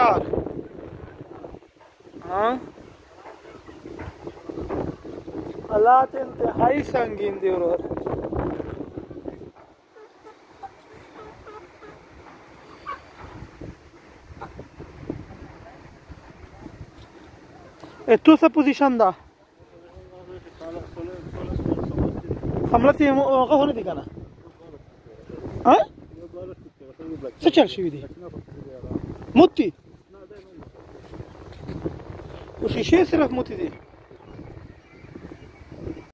यार। हाँ हालात इंतहाई संगीन दे और तू सा पोजीशन दा हमला ते का होने दिखाना हाँ सच्चा शिवी दी मोती वो शीशे सिर्फ मोती दी